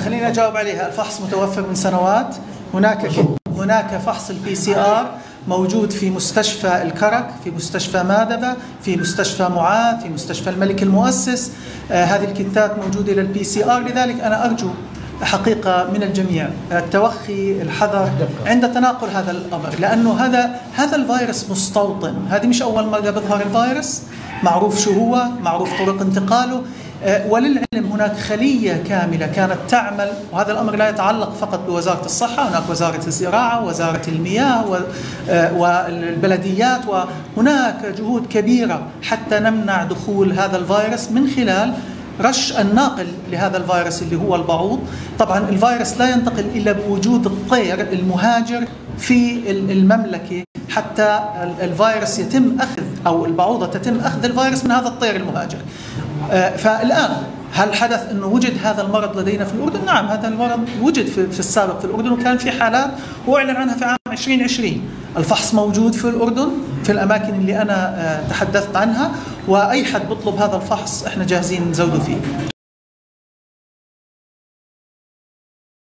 خليني أجاوب عليها. الفحص متوفر من سنوات. هناك فحص الPCR موجود في مستشفى الكرك، في مستشفى مادبة، في مستشفى معاذ، في مستشفى الملك المؤسس. هذه الكتات موجودة للPCR. لذلك أنا أرجو حقيقة من الجميع التوخي، الحذر عند تناقل هذا الأمر، لأنه هذا الفيروس مستوطن. هذه مش أول مرة بيظهر الفيروس، معروف شو هو، معروف طرق انتقاله. وللعلم هناك خلية كاملة كانت تعمل، وهذا الأمر لا يتعلق فقط بوزارة الصحة، هناك وزارة الزراعة، وزارة المياه، والبلديات، وهناك جهود كبيرة حتى نمنع دخول هذا الفيروس من خلال رش الناقل لهذا الفيروس اللي هو البعوض. طبعا الفيروس لا ينتقل إلا بوجود الطير المهاجر في المملكة، حتى الفيروس يتم أخذ، أو البعوضة تتم أخذ الفيروس من هذا الطير المهاجر. فالآن هل حدث أنه وجد هذا المرض لدينا في الأردن؟ نعم، هذا المرض وجد في السابق في الأردن، وكان في حالات وأعلن عنها في عام 2020. الفحص موجود في الأردن في الأماكن اللي أنا تحدثت عنها، وأي حد بيطلب هذا الفحص إحنا جاهزين نزوده فيه.